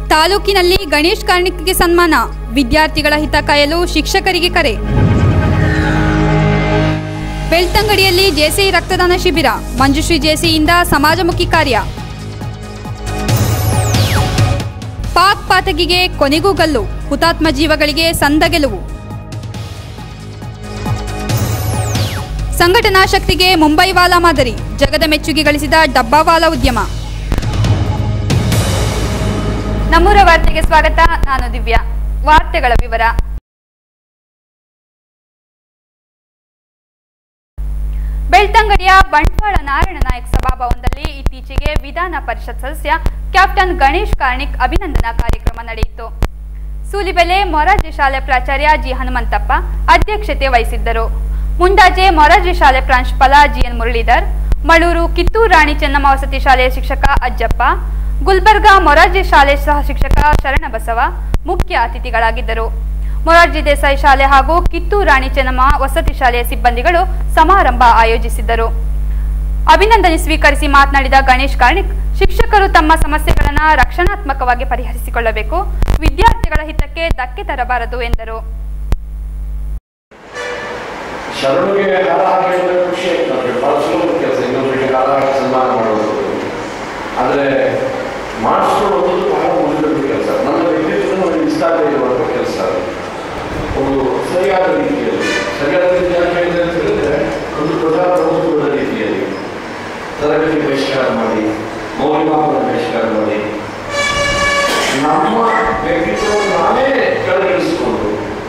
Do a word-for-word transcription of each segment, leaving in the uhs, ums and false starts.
ತಾಲೂಕಿನಲ್ಲಿ ಗಣೇಶ್ ಕಾರ್ಣಿಕ್ಗೆ ಸನ್ಮಾನ, ವಿದ್ಯಾರ್ಥಿಗಳ ಹಿತ ಕಾಯಲು ಶಿಕ್ಷಕರಿಗೆ ಕರೆ. ಬೆಳ್ತಂಗಡಿಯಲ್ಲಿ ಜೆಸಿ ರಕ್ತದಾನ ಶಿಬಿರ, ಮಂಜುಶ್ರೀ ಜೆಸಿಯಿಂದ ಸಮಾಜಮುಖಿ ಕಾರ್ಯ. ಪಾಕ್ ಪಾತಕಿಗೆ ಕೊನೆಗೂ ಗಲ್ಲು, ಹುತಾತ್ಮ ಜೀವಗಳಿಗೆ ಸಂದ ಗೆಲುವು. ಸಂಘಟನಾ ಶಕ್ತಿಗೆ ಮುಂಬೈ ವಾಲಾ ಮಾದರಿ, ಜಗದ ಮೆಚ್ಚುಗೆ ಗಳಿಸಿದ ಡಬ್ಬಾವಾಲಾ ಉದ್ಯಮ. ನಮ್ಮೂರ ವಾರ್ತೆಗೆ ಸ್ವಾಗತ. ನಾನು ದಿವ್ಯಾ. ವಾರ್ತೆಗಳ ವಿವರ. ಬೆಳ್ತಂಗಡಿಯ ಬಂಟ್ವಾಳ ನಾರಾಯಣ ನಾಯಕ್ ಸಭಾಭವನದಲ್ಲಿ ಇತ್ತೀಚೆಗೆ ವಿಧಾನ ಪರಿಷತ್ ಸದಸ್ಯ ಕ್ಯಾಪ್ಟನ್ ಗಣೇಶ್ ಕಾರ್ಣಿಕ್ ಅಭಿನಂದನಾ ಕಾರ್ಯಕ್ರಮ ನಡೆಯಿತು. ಸೂಲಿಬೆಲೆ ಮೊರಾರ್ಜಿ ಶಾಲೆ ಪ್ರಾಚಾರ್ಯ ಜಿ ಹನುಮಂತಪ್ಪ ಅಧ್ಯಕ್ಷತೆ ವಹಿಸಿದ್ದರು. ಮುಂಡಾಜೆ ಮೊರಾರ್ಜಿ ಶಾಲೆ ಪ್ರಾಂಶುಪಾಲ ಜಿಎನ್ ಮುರಳೀಧರ್, ಮಳೂರು ಕಿತ್ತೂರು ರಾಣಿ ಚೆನ್ನಮ್ಮ ವಸತಿ ಶಾಲೆಯ ಶಿಕ್ಷಕ ಅಜ್ಜಪ್ಪ, ಗುಲ್ಬರ್ಗಾ ಮೊರಾರ್ಜಿ ಶಾಲೆ ಸಹ ಶಿಕ್ಷಕ ಶರಣಬಸವ ಮುಖ್ಯ ಅತಿಥಿಗಳಾಗಿದ್ದರು. ಮೊರಾರ್ಜಿ ದೇಸಾಯಿ ಶಾಲೆ ಹಾಗೂ ಕಿತ್ತೂರು ರಾಣಿ ಚೆನ್ನಮ್ಮ ವಸತಿ ಶಾಲೆಯ ಸಿಬ್ಬಂದಿಗಳು ಸಮಾರಂಭ ಆಯೋಜಿಸಿದ್ದರು. ಅಭಿನಂದನೆ ಸ್ವೀಕರಿಸಿ ಮಾತನಾಡಿದ ಗಣೇಶ್ ಕಾರ್ಣಿಕ್, ಶಿಕ್ಷಕರು ತಮ್ಮ ಸಮಸ್ಯೆಗಳನ್ನು ರಕ್ಷಣಾತ್ಮಕವಾಗಿ ಪರಿಹರಿಸಿಕೊಳ್ಳಬೇಕು, ವಿದ್ಯಾರ್ಥಿಗಳ ಹಿತಕ್ಕೆ ಧಕ್ಕೆ ತರಬಾರದು ಎಂದರು. ಮಾಡಿಸ್ಕೊಳ್ಳೋದು ಬಹಳ ಮುಗಿದ ಕೆಲಸ. ನನ್ನ ವಿದ್ಯುತ್ತನ್ನು ವಿಸ್ತಾರ ಇರುವಂಥ ಕೆಲಸ. ಒಂದು ಸರಿಯಾದ ರೀತಿಯಲ್ಲಿ ಸರಿಯಾದ ರೀತಿಯಲ್ಲಿ ಅಂತ ಹೇಳಿದ್ರೆ ಒಂದು ಪ್ರಜಾಪ್ರಭುತ್ವದ ರೀತಿಯಲ್ಲಿ ತರಗತಿ ಬಹಿಷ್ಕಾರ ಮಾಡಿ, ಮೌಲ್ಯಮಾಪನ ಬಹಿಷ್ಕಾರ ಮಾಡಿ, ನಮ್ಮ ವ್ಯಕ್ತಿತ್ವವನ್ನು ನಾವೇ ಕೆಳಗಿಳಿಸಿಕೊಂಡು.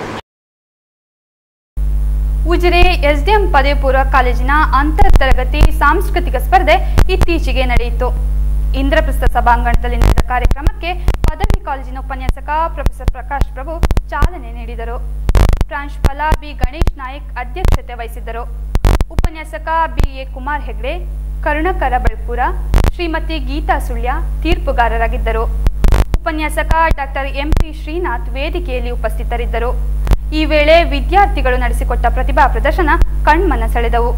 ಉಜಿರೆ ಎಸ್ಡಿಎಂ ಪದವಿ ಪೂರ್ವ ಕಾಲೇಜಿನ ಅಂತರ್ ತರಗತಿ ಸಾಂಸ್ಕೃತಿಕ ಸ್ಪರ್ಧೆ ಇತ್ತೀಚೆಗೆ ನಡೆಯಿತು. ಇಂದ್ರಪ್ರಸ್ಥ ಸಭಾಂಗಣದಲ್ಲಿ ನಡೆದ ಕಾರ್ಯಕ್ರಮಕ್ಕೆ ಪದವಿ ಕಾಲೇಜಿನ ಉಪನ್ಯಾಸಕ ಪ್ರೊಫೆಸರ್ ಪ್ರಕಾಶ್ ಪ್ರಭು ಚಾಲನೆ ನೀಡಿದರು. ಪ್ರಾಂಶುಪಾಲ ಬಿ ಗಣೇಶ್ ನಾಯಕ್ ಅಧ್ಯಕ್ಷತೆ ವಹಿಸಿದ್ದರು. ಉಪನ್ಯಾಸಕ ಬಿ ಎ ಕುಮಾರ್ ಹೆಗ್ಡೆ, ಕರುಣಕರ ಬಳ್ಪುರ, ಶ್ರೀಮತಿ ಗೀತಾ ಸುಳ್ಯ ತೀರ್ಪುಗಾರರಾಗಿದ್ದರು. ಉಪನ್ಯಾಸಕ ಡಾಕ್ಟರ್ ಎಂಪಿ ಶ್ರೀನಾಥ್ ವೇದಿಕೆಯಲ್ಲಿ ಉಪಸ್ಥಿತರಿದ್ದರು. ಈ ವೇಳೆ ವಿದ್ಯಾರ್ಥಿಗಳು ನಡೆಸಿಕೊಟ್ಟ ಪ್ರತಿಭಾ ಪ್ರದರ್ಶನ ಕಣ್ಮನ ಸೆಳೆದವು.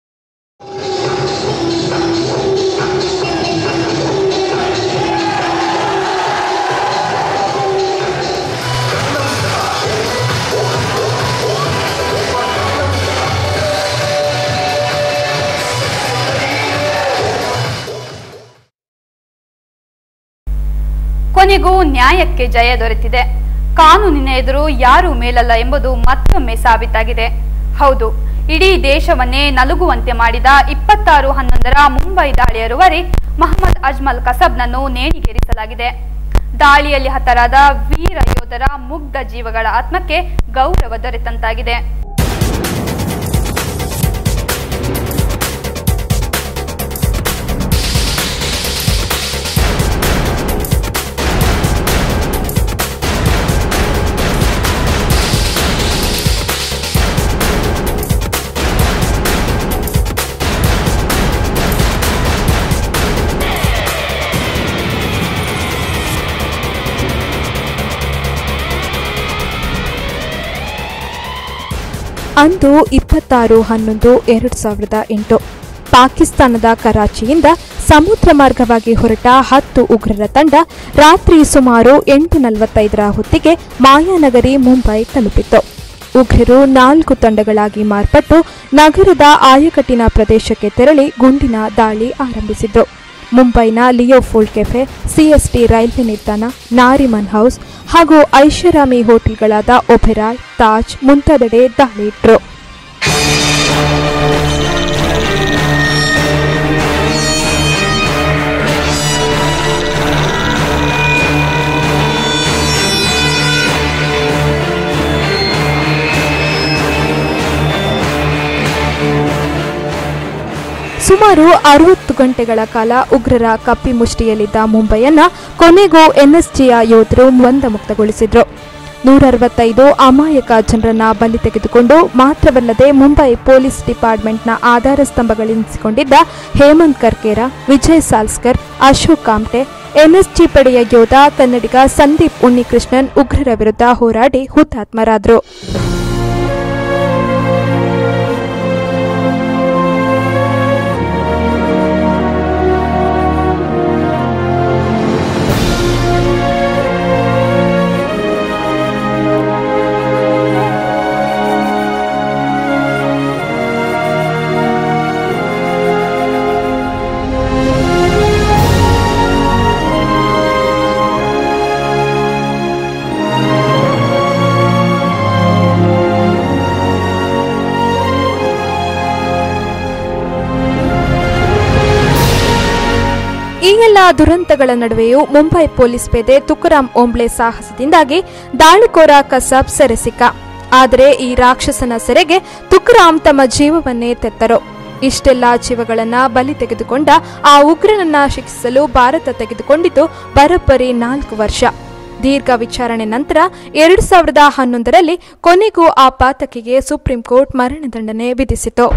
ಕೊನೆಗೂ ನ್ಯಾಯಕ್ಕೆ ಜಯ ದೊರೆತಿದೆ. ಕಾನೂನಿನ ಎದುರು ಯಾರೂ ಮೇಲಲ್ಲ ಎಂಬುದು ಮತ್ತೊಮ್ಮೆ ಸಾಬೀತಾಗಿದೆ. ಹೌದು, ಇಡೀ ದೇಶವನ್ನೇ ನಲುಗುವಂತೆ ಮಾಡಿದ ಇಪ್ಪತ್ತಾರು ಹನ್ನೊಂದರ ಮುಂಬೈ ದಾಳಿಯರುವರೆ ಮಹಮ್ಮದ್ ಅಜ್ಮಲ್ ಕಸಬ್ನನ್ನು ನೇಣಿಗೇರಿಸಲಾಗಿದೆ. ದಾಳಿಯಲ್ಲಿ ಹತರಾದ ವೀರ ಯೋಧರ ಮುಗ್ಧ ಜೀವಗಳ ಆತ್ಮಕ್ಕೆ ಗೌರವ ದೊರೆತಂತಾಗಿದೆ. ಅಂದು ಇಪ್ಪತ್ತಾರು ಹನ್ನೊಂದು ಎರಡು ಸಾವಿರದ ಎಂಟು ಪಾಕಿಸ್ತಾನದ ಕರಾಚಿಯಿಂದ ಸಮುದ್ರ ಮಾರ್ಗವಾಗಿ ಹೊರಟ ಹತ್ತು ಉಗ್ರರ ತಂಡ ರಾತ್ರಿ ಸುಮಾರು ಎಂಟು ನಲವತ್ತೈದರ ಹೊತ್ತಿಗೆ ಮಾಯಾನಗರಿ ಮುಂಬೈ ತಲುಪಿತ್ತು. ಉಗ್ರರು ನಾಲ್ಕು ತಂಡಗಳಾಗಿ ಮಾರ್ಪಟ್ಟು ನಗರದ ಆಯಕಟ್ಟಿನ ಪ್ರದೇಶಕ್ಕೆ ತೆರಳಿ ಗುಂಡಿನ ದಾಳಿ ಆರಂಭಿಸಿದ್ರು. ಮುಂಬೈನ ಲಿಯೋಫೋಲ್ಡ್ ಕೆಫೆ, ಸಿಎಸ್ಟಿ ರೈಲ್ವೆ ನಿಲ್ದಾಣ, ನಾರಿಮನ್ ಹೌಸ್ ಹಾಗೂ ಐಷಾರಾಮಿ ಹೋಟೆಲ್ಗಳಾದ ಒಬೆರಾಯ್, ತಾಜ್ ಮುಂತಾದೆಡೆ ದಾಳಿ ಇಟ್ರು. ಸುಮಾರು ಅರವತ್ತು ಗಂಟೆಗಳ ಕಾಲ ಉಗ್ರರ ಕಪ್ಪಿ ಮುಷ್ಟಿಯಲ್ಲಿದ್ದ ಮುಂಬೈಯನ್ನ ಕೊನೆಗೂ ಎನ್ಎಸ್ಜಿಯ ಯೋಧರು ಮಂದಮುಕ್ತಗೊಳಿಸಿದ್ರು. ನೂರ ಅರವತ್ತೈದು ಅಮಾಯಕ ಜನರನ್ನ ಬಲಿ ತೆಗೆದುಕೊಂಡು ಮಾತ್ರವಲ್ಲದೆ ಮುಂಬೈ ಪೊಲೀಸ್ ಡಿಪಾರ್ಟ್ಮೆಂಟ್ನ ಆಧಾರ ಸ್ತಂಭಗಳೆನಿಸಿಕೊಂಡಿದ್ದ ಹೇಮಂತ್ ಕರ್ಕೇರ, ವಿಜಯ್ ಸಾಲ್ಸ್ಕರ್, ಅಶೋಕ್ ಕಾಮ್ಟೆ, ಎನ್ಎಸ್ಜಿ ಪಡೆಯ ಯೋಧ ಕನ್ನಡಿಗ ಸಂದೀಪ್ ಉನ್ನಿಕೃಷ್ಣನ್ ಉಗ್ರರ ವಿರುದ್ಧ ಹೋರಾಡಿ ಹುತಾತ್ಮರಾದರು. ಇಷ್ಟೆಲ್ಲ ದುರಂತಗಳ ನಡುವೆಯೂ ಮುಂಬೈ ಪೊಲೀಸ್ ಪೇದೆ ತುಕಾರಾಂ ಓಂಬ್ಳೆ ಸಾಹಸದಿಂದಾಗಿ ದಾಳಿಕೋರ ಕಸಬ್ ಸೆರೆ ಸಿಕ್ಕ. ಆದರೆ ಈ ರಾಕ್ಷಸನ ಸೆರೆಗೆ ತುಕಾರಾಂ ತಮ್ಮ ಜೀವವನ್ನೇ ತೆತ್ತರು. ಇಷ್ಟೆಲ್ಲ ಜೀವಗಳನ್ನ ಬಲಿ ತೆಗೆದುಕೊಂಡ ಆ ಉಗ್ರನನ್ನ ಶಿಕ್ಷಿಸಲು ಭಾರತ ತೆಗೆದುಕೊಂಡಿತು ಬರೋಬ್ಬರಿ ನಾಲ್ಕು ವರ್ಷ. ದೀರ್ಘ ವಿಚಾರಣೆ ನಂತರ ಎರಡು ಸಾವಿರದ ಹನ್ನೊಂದರಲ್ಲಿ ಕೊನೆಗೂ ಆ ಪಾತಕಿಗೆ ಸುಪ್ರೀಂ ಕೋರ್ಟ್ ಮರಣದಂಡನೆ ವಿಧಿಸಿತು.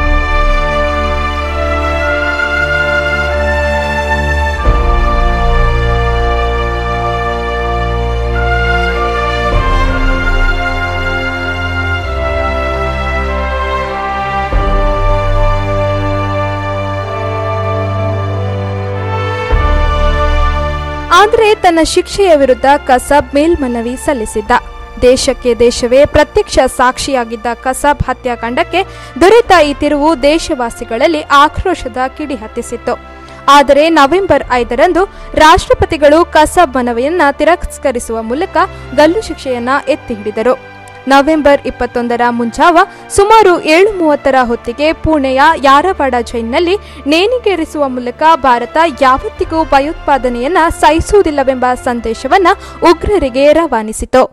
ಆದರೆ ತನ್ನ ಶಿಕ್ಷೆಯ ವಿರುದ್ಧ ಕಸಬ್ ಮೇಲ್ಮನವಿ ಸಲ್ಲಿಸಿದ್ದ. ದೇಶಕ್ಕೆ ದೇಶವೇ ಪ್ರತ್ಯಕ್ಷ ಸಾಕ್ಷಿಯಾಗಿದ್ದ ಕಸಬ್ ಹತ್ಯಾಕಾಂಡಕ್ಕೆ ದೊರೆತ ಈ ತಿರುವು ದೇಶವಾಸಿಗಳಲ್ಲಿ ಆಕ್ರೋಶದ ಕಿಡಿ ಹತ್ತಿಸಿತ್ತು. ಆದರೆ ನವೆಂಬರ್ ಐದರಂದು ರಾಷ್ಟ್ರಪತಿಗಳು ಕಸಬ್ ಮನವಿಯನ್ನ ತಿರಸ್ಕರಿಸುವ ಮೂಲಕ ಗಲ್ಲು ಶಿಕ್ಷೆಯನ್ನ ಎತ್ತಿ ಹಿಡಿದರು. ನವೆಂಬರ್ ಇಪ್ಪತ್ತೊಂದರ ಮುಂಜಾವ ಸುಮಾರು ಏಳು ಮೂವತ್ತರ ಹೊತ್ತಿಗೆ ಪುಣೆಯ ಯಾರವಾಡ ಜೈಲಿನಲ್ಲಿ ನೇಣಿಗೇರಿಸುವ ಮೂಲಕ ಭಾರತ ಯಾವತ್ತಿಗೂ ಭಯೋತ್ಪಾದನೆಯನ್ನ ಸಹಿಸುವುದಿಲ್ಲವೆಂಬ ಸಂದೇಶವನ್ನ ಉಗ್ರರಿಗೆ ರವಾನಿಸಿತು.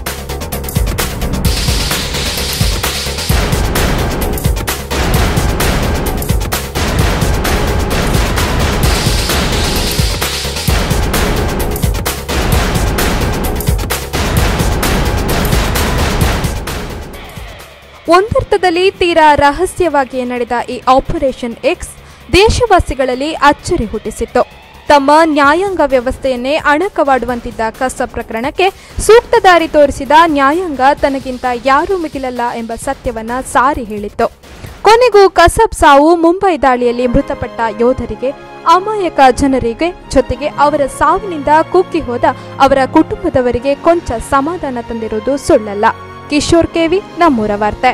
ಒಂದರ್ಥದಲ್ಲಿ ತೀರಾ ರಹಸ್ಯವಾಗಿಯೇ ನಡೆದ ಈ ಆಪರೇಷನ್ ಎಕ್ಸ್ ದೇಶವಾಸಿಗಳಲ್ಲಿ ಅಚ್ಚರಿ ಹುಟ್ಟಿಸಿತ್ತು. ತಮ್ಮ ನ್ಯಾಯಾಂಗ ವ್ಯವಸ್ಥೆಯನ್ನೇ ಅಣಕವಾಡುವಂತಿದ್ದ ಕಸಬ್ ಪ್ರಕರಣಕ್ಕೆ ಸೂಕ್ತ ದಾರಿ ತೋರಿಸಿದ ನ್ಯಾಯಾಂಗ ತನಗಿಂತ ಯಾರೂ ಮಿಗಿಲಲ್ಲ ಎಂಬ ಸತ್ಯವನ್ನ ಸಾರಿ ಹೇಳಿತ್ತು. ಕೊನೆಗೂ ಕಸಬ್ ಸಾವು ಮುಂಬೈ ದಾಳಿಯಲ್ಲಿ ಮೃತಪಟ್ಟ ಯೋಧರಿಗೆ, ಅಮಾಯಕ ಜನರಿಗೆ, ಜೊತೆಗೆ ಅವರ ಸಾವಿನಿಂದ ಕುಗ್ಗಿ ಹೋದ ಅವರ ಕುಟುಂಬದವರಿಗೆ ಕೊಂಚ ಸಮಾಧಾನ ತಂದಿರುವುದು ಸುಳ್ಳಲ್ಲ. ಕಿಶೋರ್ ಕೆವಿ, ನಮ್ಮೂರ ವಾರ್ತೆ.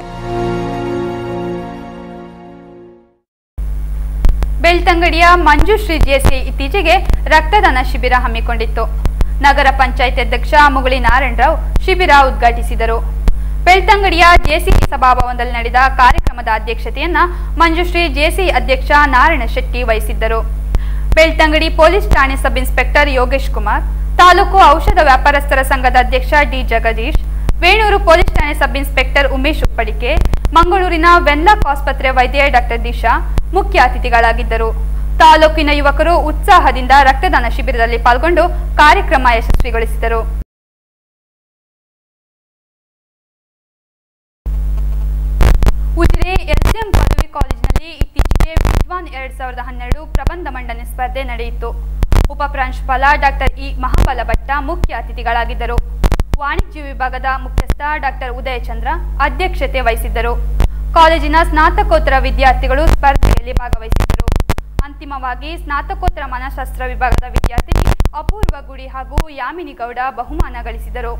ಬೆಳ್ತಂಗಡಿಯ ಮಂಜುಶ್ರೀ ಜೆಸಿ ಇತ್ತೀಚೆಗೆ ರಕ್ತದಾನ ಶಿಬಿರ ಹಮ್ಮಿಕೊಂಡಿತ್ತು. ನಗರ ಪಂಚಾಯತ್ ಅಧ್ಯಕ್ಷ ಮುಗುಳಿ ನಾರಾಯಣರಾವ್ ಶಿಬಿರ ಉದ್ಘಾಟಿಸಿದರು. ಬೆಳ್ತಂಗಡಿಯ ಜೆಸಿ ಸಭಾಭವನದಲ್ಲಿ ನಡೆದ ಕಾರ್ಯಕ್ರಮದ ಅಧ್ಯಕ್ಷತೆಯನ್ನ ಮಂಜುಶ್ರೀ ಜೆಸಿ ಅಧ್ಯಕ್ಷ ನಾರಾಯಣ ಶೆಟ್ಟಿ ವಹಿಸಿದ್ದರು. ಬೆಳ್ತಂಗಡಿ ಪೊಲೀಸ್ ಠಾಣೆ ಸಬ್ ಇನ್ಸ್ಪೆಕ್ಟರ್ ಯೋಗೇಶ್ ಕುಮಾರ್, ತಾಲೂಕು ಔಷಧ ವ್ಯಾಪಾರಸ್ಥರ ಸಂಘದ ಅಧ್ಯಕ್ಷ ಡಿ ಜಗದೀಶ್, ವೇಣೂರು ಪೊಲೀಸ್ ಠಾಣೆ ಸಬ್ ಇನ್ಸ್ಪೆಕ್ಟರ್ ಉಮೇಶ್ ಉಪ್ಪಡಿಕೆ, ಮಂಗಳೂರಿನ ವೆನ್ಲಾಕ್ ಆಸ್ಪತ್ರೆ ವೈದ್ಯ ಡಾಕ್ಟರ್ ದಿಶಾ ಮುಖ್ಯ ಅತಿಥಿಗಳಾಗಿದ್ದರು. ತಾಲೂಕಿನ ಯುವಕರು ಉತ್ಸಾಹದಿಂದ ರಕ್ತದಾನ ಶಿಬಿರದಲ್ಲಿ ಪಾಲ್ಗೊಂಡು ಕಾರ್ಯಕ್ರಮ ಯಶಸ್ವಿಗೊಳಿಸಿದರು. ಉಜಿರೆ ಎಸ್ಎಂ ಪದವಿ ಕಾಲೇಜಿನಲ್ಲಿ ಇತ್ತೀಚೆಗೆ ವಿದ್ವಾನ್ ಎರಡ್ ಸಾವಿರದ ಹನ್ನೆರಡು ಪ್ರಬಂಧ ಮಂಡನೆ ಸ್ಪರ್ಧೆ ನಡೆಯಿತು. ಉಪ ಪ್ರಾಂಶುಪಾಲ ಡಾಕ್ಟರ್ ಇ ಮಹಾಬಲ ಭಟ್ಟ ಮುಖ್ಯ ಅತಿಥಿಗಳಾಗಿದ್ದರು. ವಾಣಿಜ್ಯ ವಿಭಾಗದ ಮುಖ್ಯಸ್ಥ ಡಾಕ್ಟರ್ ಉದಯಚಂದ್ರ ಅಧ್ಯಕ್ಷತೆ ವಹಿಸಿದ್ದರು. ಕಾಲೇಜಿನ ಸ್ನಾತಕೋತ್ತರ ವಿದ್ಯಾರ್ಥಿಗಳು ಸ್ಪರ್ಧೆಯಲ್ಲಿ ಭಾಗವಹಿಸಿದ್ದರು. ಅಂತಿಮವಾಗಿ ಸ್ನಾತಕೋತ್ತರ ಮನಃಶಾಸ್ತ್ರ ವಿಭಾಗದ ವಿದ್ಯಾರ್ಥಿನಿ ಅಪೂರ್ವ ಗುಡಿ ಹಾಗೂ ಯಾಮಿನಿ ಗೌಡ ಬಹುಮಾನ ಗಳಿಸಿದರು.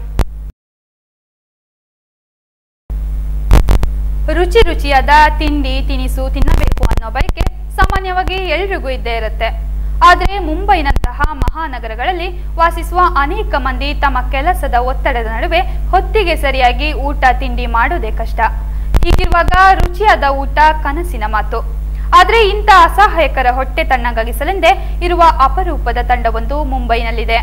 ರುಚಿ ರುಚಿಯಾದ ತಿಂಡಿ ತಿನಿಸು ತಿನ್ನಬೇಕು ಅನ್ನೋ ಬಯಕೆ ಸಾಮಾನ್ಯವಾಗಿ ಎಲ್ರಿಗೂ ಇದ್ದೇ ಇರುತ್ತೆ. ಆದರೆ ಮುಂಬೈನಂತಹ ಮಹಾನಗರಗಳಲ್ಲಿ ವಾಸಿಸುವ ಅನೇಕ ಮಂದಿ ತಮ್ಮ ಕೆಲಸದ ಒತ್ತಡದ ನಡುವೆ ಹೊತ್ತಿಗೆ ಸರಿಯಾಗಿ ಊಟ ತಿಂಡಿ ಮಾಡೋದೇ ಕಷ್ಟ. ಹೀಗಿರುವಾಗ ರುಚಿಯಾದ ಊಟ ಕನಸಿನ ಮಾತು. ಆದರೆ ಇಂಥ ಅಸಹಾಯಕರ ಹೊಟ್ಟೆ ತಣ್ಣಗಾಗಿಸಲೆಂದೇ ಇರುವ ಅಪರೂಪದ ತಂಡವೊಂದು ಮುಂಬೈನಲ್ಲಿದೆ.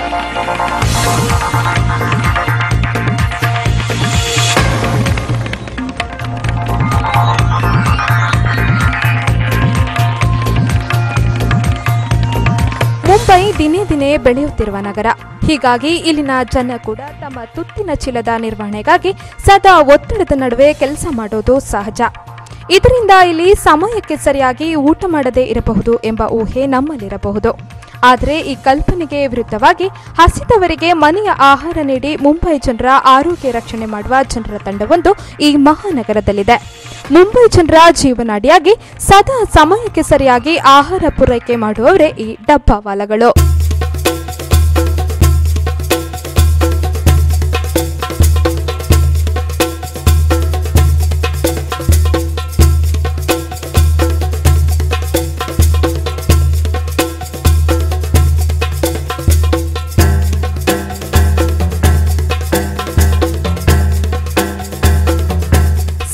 ಮುಂಬೈ ದಿನೇ ದಿನೇ ಬೆಳೆಯುತ್ತಿರುವ ನಗರ. ಹೀಗಾಗಿ ಇಲ್ಲಿನ ಜನ ಕೂಡ ತಮ್ಮ ತುತ್ತಿನ ಚೀಲದ ನಿರ್ವಹಣೆಗಾಗಿ ಸದಾ ಒತ್ತಡದ ನಡುವೆ ಕೆಲಸ ಮಾಡೋದು ಸಹಜ. ಇದರಿಂದ ಇಲ್ಲಿ ಸಮಯಕ್ಕೆ ಸರಿಯಾಗಿ ಊಟ ಮಾಡದೇ ಇರಬಹುದು ಎಂಬ ಊಹೆ ನಮ್ಮಲ್ಲಿರಬಹುದು. ಆದರೆ ಈ ಕಲ್ಪನೆಗೆ ವಿರುದ್ಧವಾಗಿ ಹಸಿದವರಿಗೆ ಮನೆಯ ಆಹಾರ ನೀಡಿ ಮುಂಬೈ ಜನರ ಆರೋಗ್ಯ ರಕ್ಷಣೆ ಮಾಡುವ ಜನರ ತಂಡವೊಂದು ಈ ಮಹಾನಗರದಲ್ಲಿದೆ. ಮುಂಬೈ ಜನರ ಜೀವನಾಡಿಯಾಗಿ ಸದಾ ಸಮಯಕ್ಕೆ ಸರಿಯಾಗಿ ಆಹಾರ ಪೂರೈಕೆ ಮಾಡುವವರೇ ಈ ಡಬ್ಬಾವಾಲಗಳು.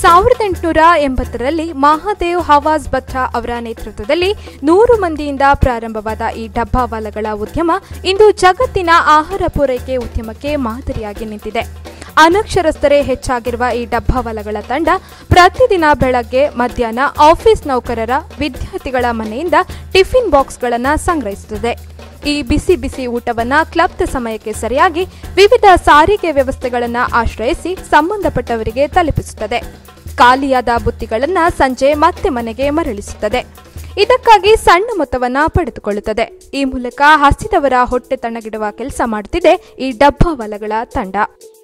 ಸಾವಿರದ ಎಂಟುನೂರ ಎಂಬತ್ತರಲ್ಲಿ ಮಹಾದೇವ್ ಹವಾಜ್ ಬತ್ರಾ ಅವರ ನೇತೃತ್ವದಲ್ಲಿ ನೂರು ಮಂದಿಯಿಂದ ಪ್ರಾರಂಭವಾದ ಈ ಡಬ್ಬಾವಾಲಗಳ ಉದ್ಯಮ ಇಂದು ಜಗತ್ತಿನ ಆಹಾರ ಪೂರೈಕೆ ಉದ್ಯಮಕ್ಕೆ ಮಾದರಿಯಾಗಿ ನಿಂತಿದೆ. ಅನಕ್ಷರಸ್ಥರೇ ಹೆಚ್ಚಾಗಿರುವ ಈ ಡಬ್ಬಾವಾಲಗಳ ತಂಡ ಪ್ರತಿದಿನ ಬೆಳಗ್ಗೆ ಮಧ್ಯಾಹ್ನ ಆಫೀಸ್ ನೌಕರರ, ವಿದ್ಯಾರ್ಥಿಗಳ ಮನೆಯಿಂದ ಟಿಫಿನ್ ಬಾಕ್ಸ್ಗಳನ್ನು ಸಂಗ್ರಹಿಸುತ್ತದೆ. ಈ ಬಿಸಿ ಬಿಸಿ ಊಟವನ್ನು ಕ್ಲಬ್ದ ಸಮಯಕ್ಕೆ ಸರಿಯಾಗಿ ವಿವಿಧ ಸಾರಿಗೆ ವ್ಯವಸ್ಥೆಗಳನ್ನು ಆಶ್ರಯಿಸಿ ಸಂಬಂಧಪಟ್ಟವರಿಗೆ ತಲುಪಿಸುತ್ತದೆ. ಖಾಲಿಯಾದ ಬುತ್ತಿಗಳನ್ನು ಸಂಜೆ ಮತ್ತೆ ಮನೆಗೆ ಮರಳಿಸುತ್ತದೆ. ಇದಕ್ಕಾಗಿ ಸಣ್ಣ ಮೊತ್ತವನ್ನು ಪಡೆದುಕೊಳ್ಳುತ್ತದೆ. ಈ ಮೂಲಕ ಹಸಿದವರ ಹೊಟ್ಟೆ ತಣ್ಣಗಿಡುವ ಕೆಲಸ ಮಾಡುತ್ತಿದೆ ಈ ಡಬ್ಬಾವಾಲಗಳ ತಂಡ.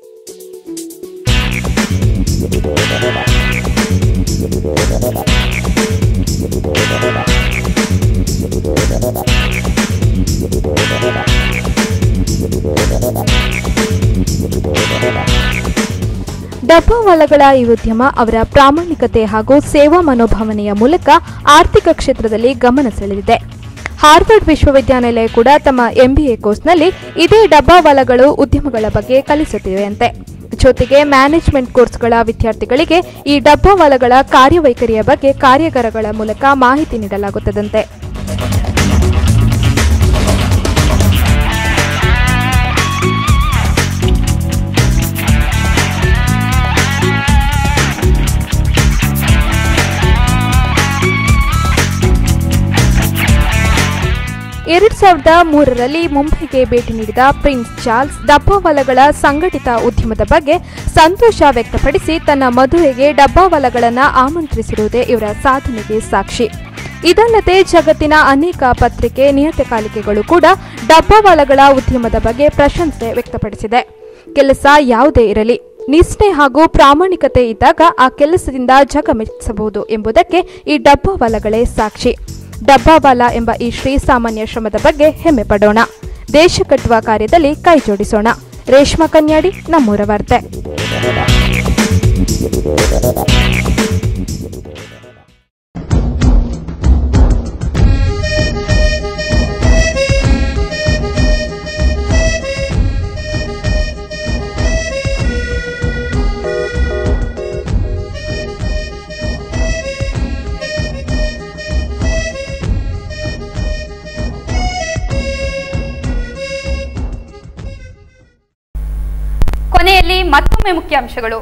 ಡಬ್ಬಾವಾಲಗಳ ಈ ಉದ್ಯಮ ಅವರ ಪ್ರಾಮಾಣಿಕತೆ ಹಾಗೂ ಸೇವಾ ಮನೋಭಾವನೆಯ ಮೂಲಕ ಆರ್ಥಿಕ ಕ್ಷೇತ್ರದಲ್ಲಿ ಗಮನ ಸೆಳೆದಿದೆ. ಹಾರ್ವರ್ಡ್ ವಿಶ್ವವಿದ್ಯಾನಿಲಯ ಕೂಡ ತಮ್ಮ ಎಂಬಿಎ ಕೋರ್ಸ್ನಲ್ಲಿ ಇದೇ ಡಬ್ಬಾವಾಲಗಳು ಉದ್ಯಮಗಳ ಬಗ್ಗೆ ಕಲಿಸುತ್ತಿವೆಯಂತೆ. ಜೊತೆಗೆ ಮ್ಯಾನೇಜ್ಮೆಂಟ್ ಕೋರ್ಸ್ಗಳ ವಿದ್ಯಾರ್ಥಿಗಳಿಗೆ ಈ ಡಬ್ಬಾವಾಲಗಳ ಕಾರ್ಯವೈಖರಿಯ ಬಗ್ಗೆ ಕಾರ್ಯಾಗಾರಗಳ ಮೂಲಕ ಮಾಹಿತಿ ನೀಡಲಾಗುತ್ತದಂತೆ. ಎರಡ್ ಸಾವಿರದ ಮೂರರಲ್ಲಿ ಮುಂಬೈಗೆ ಭೇಟಿ ನೀಡಿದ ಪ್ರಿನ್ಸ್ ಚಾರ್ಲ್ಸ್ ಡಬ್ಬಾವಾಲಗಳ ಸಂಘಟಿತ ಉದ್ಯಮದ ಬಗ್ಗೆ ಸಂತೋಷ ವ್ಯಕ್ತಪಡಿಸಿ ತನ್ನ ಮದುವೆಗೆ ಡಬ್ಬಾವಾಲಗಳನ್ನು ಆಮಂತ್ರಿಸಿರುವುದೇ ಇವರ ಸಾಧನೆಗೆ ಸಾಕ್ಷಿ. ಇದಲ್ಲದೆ ಜಗತ್ತಿನ ಅನೇಕ ಪತ್ರಿಕೆ, ನಿಯತಕಾಲಿಕೆಗಳು ಕೂಡ ಡಬ್ಬಾವಾಲಗಳ ಉದ್ಯಮದ ಬಗ್ಗೆ ಪ್ರಶಂಸೆ ವ್ಯಕ್ತಪಡಿಸಿದೆ. ಕೆಲಸ ಯಾವುದೇ ಇರಲಿ, ನಿಷ್ಠೆ ಹಾಗೂ ಪ್ರಾಮಾಣಿಕತೆ ಇದ್ದಾಗ ಆ ಕೆಲಸದಿಂದ ಜಗ ಮೆಚ್ಚಿಸಬಹುದು ಎಂಬುದಕ್ಕೆ ಈ ಡಬ್ಬಾವಾಲಗಳೇ ಸಾಕ್ಷಿ. ಡಬ್ಬಾವಾಲ ಎಂಬ ಈ ಶ್ರೀಸಾಮಾನ್ಯ ಶ್ರಮದ ಬಗ್ಗೆ ಹೆಮ್ಮೆ ಪಡೋಣ. ದೇಶ ಕಟ್ಟುವ ಕಾರ್ಯದಲ್ಲಿ ಕೈ ಜೋಡಿಸೋಣ. ರೇಷ್ಮಾ ಕನ್ಯಾಡಿ, ನಮ್ಮೂರ ವಾರ್ತೆ. ಕೊನೆಯಲ್ಲಿ ಮತ್ತೊಮ್ಮೆ ಮುಖ್ಯಾಂಶಗಳು.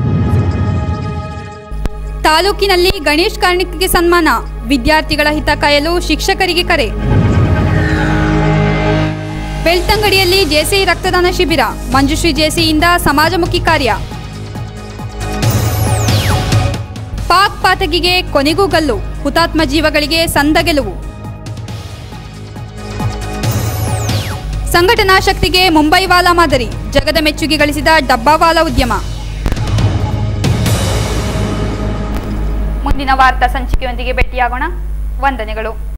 ತಾಲೂಕಿನಲ್ಲಿ ಗಣೇಶ್ ಕಾರ್ಣಿಕ್ಗೆ ಸನ್ಮಾನ, ವಿದ್ಯಾರ್ಥಿಗಳ ಹಿತ ಕಾಯಲು ಶಿಕ್ಷಕರಿಗೆ ಕರೆ. ಬೆಳ್ತಂಗಡಿಯಲ್ಲಿ ಜೆಸಿ ರಕ್ತದಾನ ಶಿಬಿರ, ಮಂಜುಶ್ರೀ ಜೆಸಿಯಿಂದ ಸಮಾಜಮುಖಿ ಕಾರ್ಯ. ಪಾಕ್ ಪಾತಕಿಗೆ ಕೊನೆಗೂ ಗಲ್ಲು, ಹುತಾತ್ಮ ಜೀವಗಳಿಗೆ ಸಂದ ಗೆಲುವು. ಸಂಘಟನಾ ಶಕ್ತಿಗೆ ಮುಂಬೈ ವಾಲಾ ಮಾದರಿ, ಜಗದ ಮೆಚ್ಚುಗೆ ಗಳಿಸಿದ ಡಬ್ಬಾವಾಲ ಉದ್ಯಮ. ಮುಂದಿನ ವಾರ್ತಾ ಸಂಚಿಕೆಯೊಂದಿಗೆ ಭೇಟಿಯಾಗೋಣ. ವಂದನೆಗಳು.